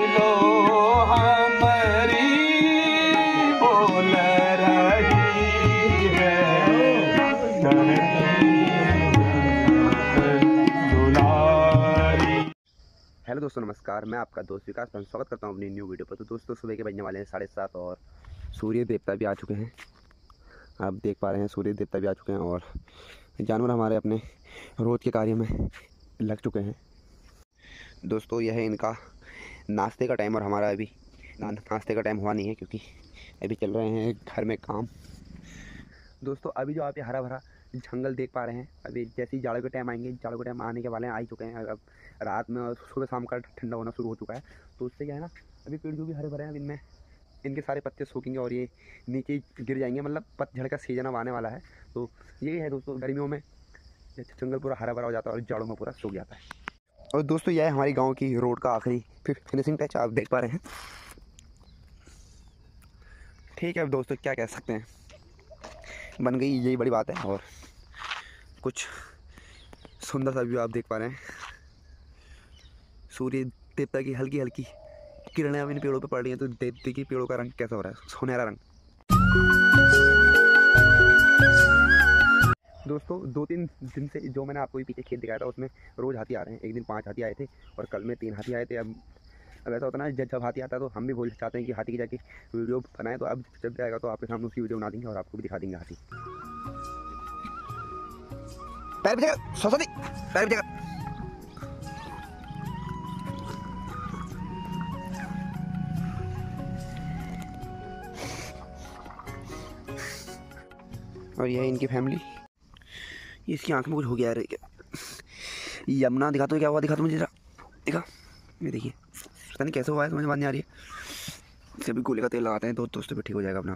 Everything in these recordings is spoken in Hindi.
लो हमारी बोल रही है दुलारी। हेलो दोस्तों, नमस्कार। मैं आपका दोस्त विकास स्वागत करता हूं अपनी न्यू वीडियो पर। तो दोस्तों, सुबह के बजने वाले हैं 7:30 और सूर्य देवता भी आ चुके हैं। आप देख पा रहे हैं सूर्य देवता भी आ चुके हैं और जानवर हमारे अपने रोज़ के कार्य में लग चुके हैं। दोस्तों, यह है इनका नाश्ते का टाइम और हमारा अभी नाश्ते का टाइम हुआ नहीं है क्योंकि अभी चल रहे हैं घर में काम। दोस्तों, अभी जो आप ये हरा भरा जंगल देख पा रहे हैं, अभी जैसे ही जाड़ों के टाइम आएंगे, जाड़ों के टाइम आने के वाले हैं, आ ही चुके हैं। अब रात में और सुबह शाम का ठंडा होना शुरू हो चुका है। तो उससे क्या है ना, अभी पेड़ जो भी हरे भरे हैं इनमें इनके सारे पत्ते सूखेंगे और ये नीचे गिर जाएंगे। मतलब पतझड़ का सीजन अब आने वाला है। तो यही है दोस्तों, गर्मियों में जंगल पूरा हरा भरा हो जाता है और जाड़ों में पूरा सूख जाता है। और दोस्तों, यह है हमारी गांव की रोड का आखिरी फिनिशिंग टच, आप देख पा रहे हैं। ठीक है, अब दोस्तों क्या कह सकते हैं, बन गई, यही बड़ी बात है। और कुछ सुंदर सा व्यू आप देख पा रहे हैं। सूर्य देवता की हल्की हल्की किरणें अब इन पेड़ों पे पड़ रही हैं। तो देवते की पेड़ों का रंग कैसा हो रहा है, सुनहरा रंग। दोस्तों, 2-3 दिन से जो मैंने आपको पीछे खेत दिखाया था उसमें रोज़ हाथी आ रहे हैं। एक दिन 5 हाथी आए थे और कल में 3 हाथी आए थे। अब ऐसा होता है ना, जब हाथी आता है तो हम भी बोल चाहते हैं कि हाथी की जाके वीडियो बनाएं। तो अब जब जाएगा तो आपके सामने उसकी वीडियो बना देंगे और आपको भी दिखा देंगे हाथी। पैर भी जगह, सरस्वती पैर भी जगह। और यह है इनकी फैमिली। इसकी आंख में कुछ हो गया है क्या? यमुना दिखा तो क्या हुआ, दिखा तो मुझे, दिखा। ये देखिए, पता नहीं कैसे हुआ है, समझ बात नहीं आ रही है। इसे भी गोले का तेल लगाते हैं तो दोस्तों पे ठीक हो जाएगा अपना आप।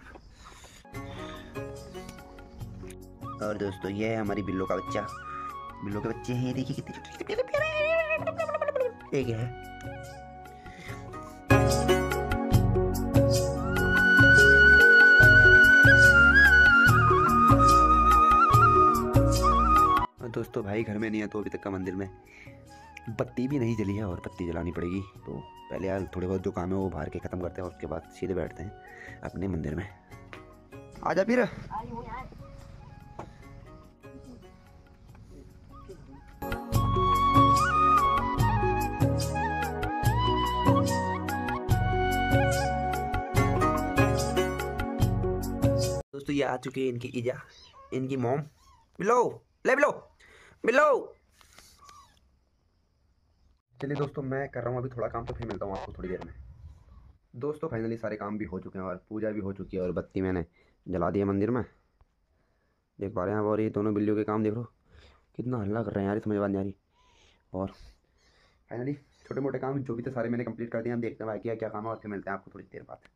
और दोस्तों, ये है हमारी बिल्लो का बच्चा। बिल्लो के बच्चे हैं, ये देखिए कितने प्यारे प्यारे। एक है दोस्तों, भाई घर में नहीं है तो अभी तक का मंदिर में बत्ती भी नहीं जली है और बत्ती जलानी पड़ेगी। तो पहले यार थोड़े बहुत जो काम है वो बाहर के ख़त्म करते हैं और उसके बाद सीधे बैठते हैं अपने मंदिर में। आजा फिर। दोस्तों, ये आ चुकी है इनकी ईजा, इनकी मॉम। बिलो ले, बिलो बिलो। चलिए दोस्तों, मैं कर रहा हूँ अभी थोड़ा काम, तो फिर मिलता हूँ आपको थोड़ी देर में। दोस्तों, फाइनली सारे काम भी हो चुके हैं और पूजा भी हो चुकी है और बत्ती मैंने जला दी है मंदिर में, देख पा रहे हैं आप। और ये दोनों बिल्लियों के काम देख लो, कितना हल्ला कर रहे हैं यार, समझ बात नहीं आ रही। और फाइनली छोटे मोटे काम जो भी थे सारे मैंने कंप्लीट कर दिए। हम देखते हैं भाई क्या काम है और फिर मिलते हैं आपको थोड़ी देर बाद।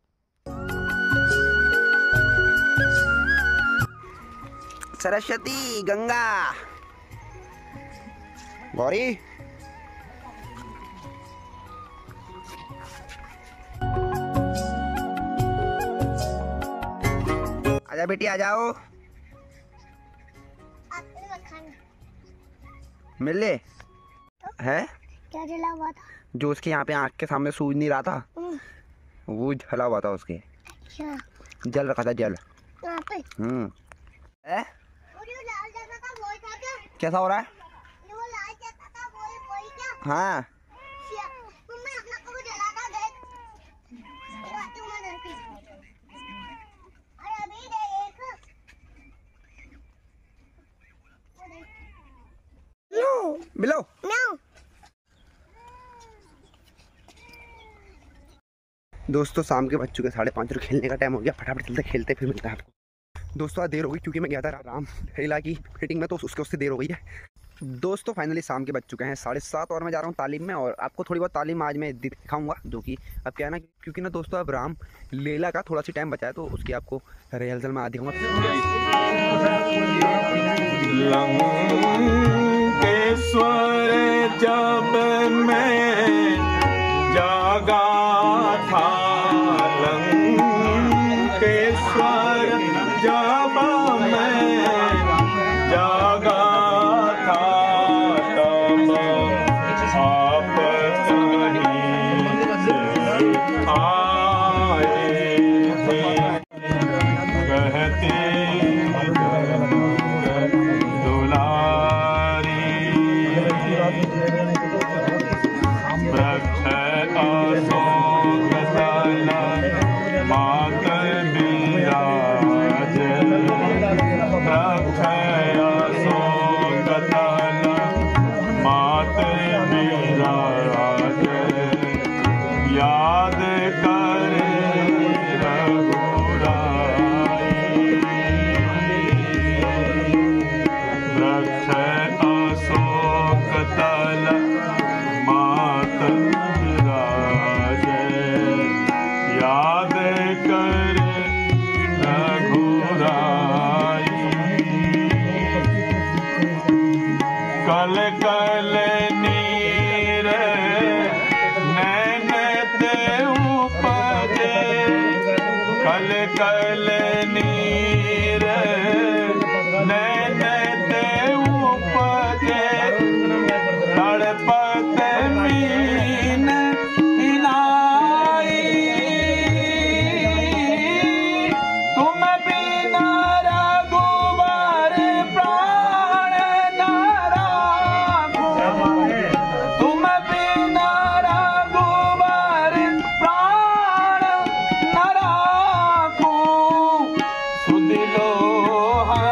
सरस्वती, गंगा, गौरी, आजा बेटी, आ जाओ, मिल ले। है क्या जला हुआ था? जो उसके यहाँ पे आँख के सामने सूझ नहीं रहा था, वो जला हुआ था उसके। अच्छा, जल रखा था, जल। यहाँ पे है? वो जो लाल जैसा था वही था क्या? कैसा हो रहा है? वो लाल जैसा था वही क्या? हाँ, तुमने अपना को जला था, देख। तू मत डरती। अरे अभी देख। नो बिलो। नो। दोस्तों, शाम के बज चुके 5:30 और खेलने का टाइम हो गया। फटाफट चलते खेलते फिर मिलते हैं आपको। दोस्तों, आज देर हो गई क्योंकि मैं गया था राम लीला की फिटिंग में, तो उससे देर हो गई है। दोस्तों, फाइनली शाम के बज चुके हैं 7:30 और मैं जा रहा हूँ तालीम में। और आपको थोड़ी बहुत तालीम आज मैं दिखाऊंगा, जो कि अब क्या है ना, क्योंकि ना दोस्तों अब राम लीला का थोड़ा सी टाइम बचा है, तो उसकी आपको रिहर्सल में दिखाऊंगा। लंकेश्वर जब मैं जागा था, लंकेश्वर जब मैं जागा था, तब आप कहीं अशोक तल मात बिराज वृक्ष अशोक तल मात बिराज याद करे रघुराई वृक्ष अशोक तल मात बिराज याद करे रघुराई कल कल नीर नैन ते उपजे कल कल नीर नैन ते उपजे तड़पत मीन हिलाई तुम बिना रघुवर प्राण न राखूं तुम बिना रघुवर प्राण न राखूं सुध लो